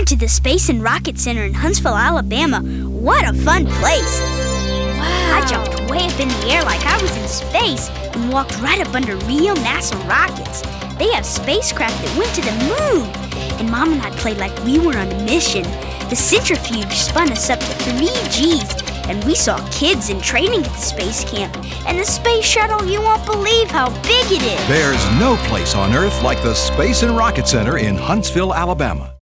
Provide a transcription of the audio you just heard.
went to the Space and Rocket Center in Huntsville, Alabama. What a fun place! Wow. I jumped way up in the air like I was in space and walked right up under real NASA rockets. They have spacecraft that went to the moon. And Mom and I played like we were on a mission. The centrifuge spun us up to 3 Gs. And we saw kids in training at the space camp. And the space shuttle, you won't believe how big it is. There's no place on Earth like the Space and Rocket Center in Huntsville, Alabama.